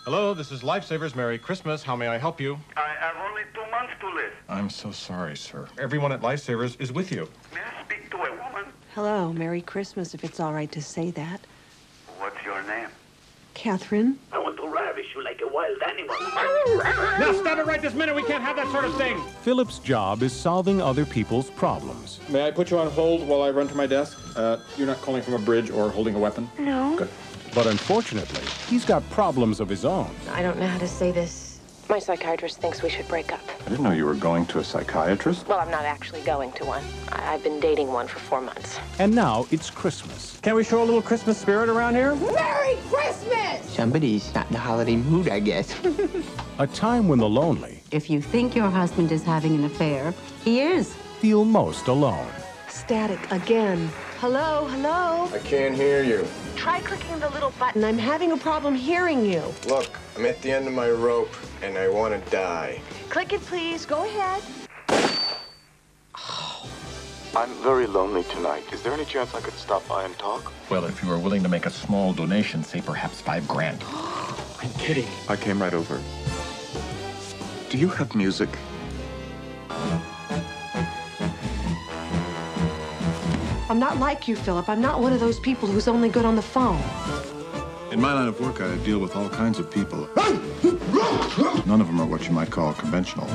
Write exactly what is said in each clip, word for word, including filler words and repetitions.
Hello, this is Lifesavers. Merry Christmas. How may I help you? I have only two months to live. I'm so sorry, sir. Everyone at Lifesavers is with you. May I speak to a woman? Hello, Merry Christmas, if it's all right to say that. What's your name? Catherine? I want to ravish you like a wild animal. Now, stop it right this minute. We can't have that sort of thing. Philip's job is solving other people's problems. May I put you on hold while I run to my desk? Uh, you're not calling from a bridge or holding a weapon? No. Good. But unfortunately, he's got problems of his own. I don't know how to say this. My psychiatrist thinks we should break up. I didn't know you were going to a psychiatrist. Well, I'm not actually going to one. I- I've been dating one for four months. And now it's Christmas. Can't we show a little Christmas spirit around here? Merry Christmas! Somebody's not in the holiday mood, I guess. A time when the lonely If you think your husband is having an affair, he is. feel most alone. Static again. Hello, hello? I can't hear you. Try clicking the little button. I'm having a problem hearing you. Look, I'm at the end of my rope, and I want to die. Click it, please. Go ahead. I'm very lonely tonight. Is there any chance I could stop by and talk? Well, if you were willing to make a small donation, say perhaps five grand. I'm kidding. I came right over. Do you have music? I'm not like you, Philip. I'm not one of those people who's only good on the phone. In my line of work, I deal with all kinds of people. None of them are what you might call conventional.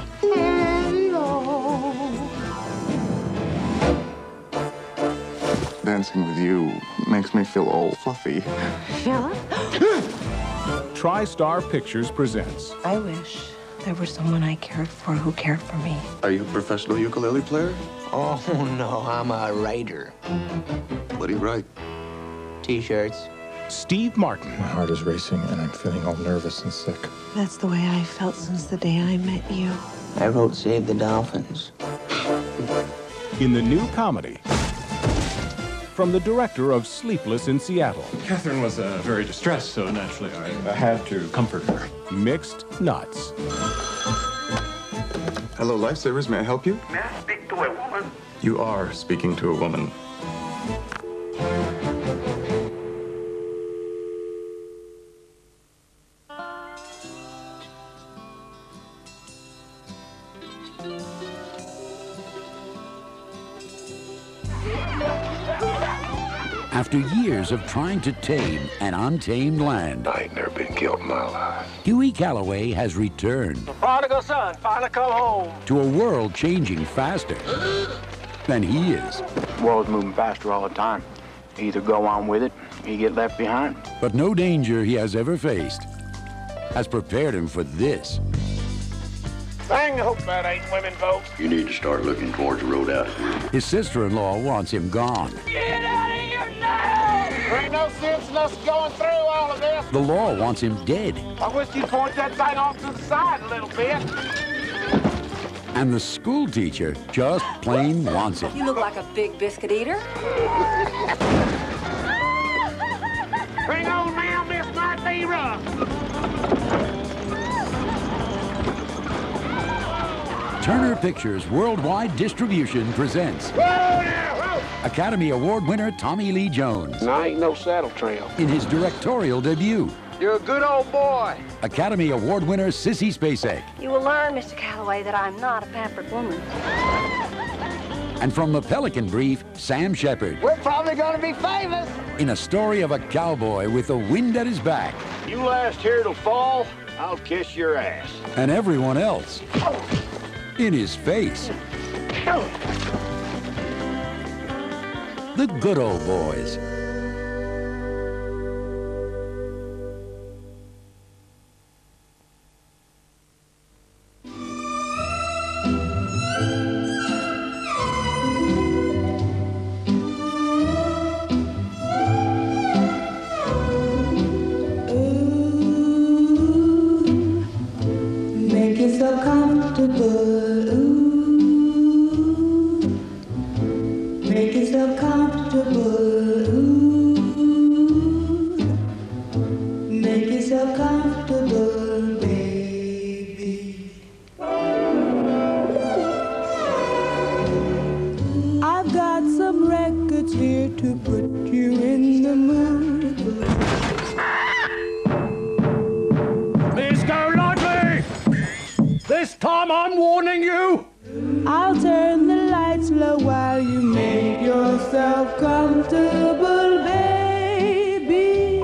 Dancing with you makes me feel all fluffy. Philip? TriStar Pictures presents I wish there were someone I cared for who cared for me. Are you a professional ukulele player? Oh, no, I'm a writer. What do you write? T-shirts. Steve Martin My heart is racing, and I'm feeling all nervous and sick. That's the way I felt since the day I met you. I wrote Save the Dolphins. in the new comedy from the director of Sleepless in Seattle. Catherine was uh, very distressed, so naturally I, I had to comfort her. Mixed Nuts. Hello, Lifesavers. May I help you? May I speak to a woman? You are speaking to a woman. After years of trying to tame an untamed land, I ain't never been killed in my life. Huey Calloway has returned. The prodigal son finally come home. To a world changing faster than he is. The world's moving faster all the time. You either go on with it, or you get left behind. But no danger he has ever faced has prepared him for this. Dang, I hope that ain't women, folks. You need to start looking towards the road out here. His sister-in-law wants him gone. Get out of here now! There ain't no sense in us going through all of this. The law wants him dead. I wish you'd point that thing off to the side a little bit. And the school teacher just plain wants it. You look like a big biscuit eater. Bring on now, Miss Might Be Rough. Turner Pictures Worldwide Distribution presents Whoa, now, whoa. Academy Award winner Tommy Lee Jones I ain't no saddle trail. in his directorial debut. You're a good old boy. Academy Award winner Sissy Spacek. You will learn, Mister Calloway, that I'm not a pampered woman. And from the Pelican Brief, Sam Shepard. We're probably gonna be famous. In a story of a cowboy with the wind at his back. You last here till fall, I'll kiss your ass. And everyone else in his face. The Good Old Boys. Make yourself comfortable. Ooh. Make yourself comfortable. Ooh. Make yourself comfortable, baby. I've got some records here to put you in the mood. warning you! I'll turn the lights low while you make yourself comfortable, baby.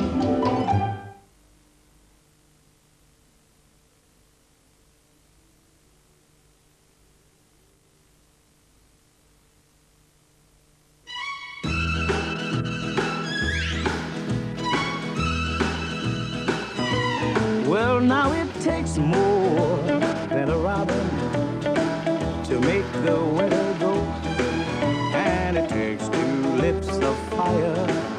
Well, now it takes more than a robin to make the winter go, and it takes two lips of fire